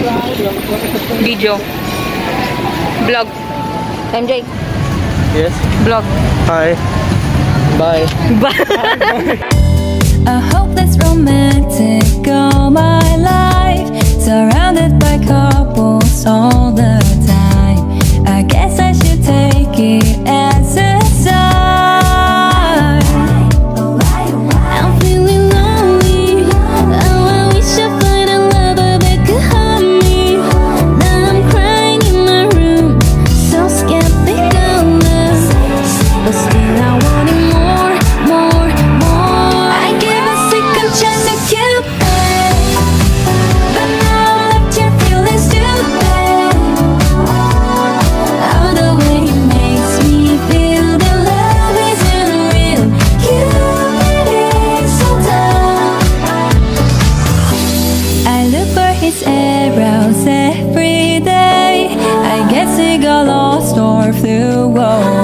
Video. Vlog. MJ. Yes. Vlog. Hi. Bye. Bye. A hopeless romantic all my life, surrounded by couples all the time. I guess I should take it as a sign. I'm feeling lonely. Oh, I wish I find a lover that could hug me. Now I'm crying in my room, so skeptical now. But still I wanted more, more, more. I gave a second chance to Cupid, but now I'm left here feeling stupid. Oh, the way it makes me feel that love isn't real. Cupid is so dumb. I look for his arrows every day. I guess he got lost or flew away.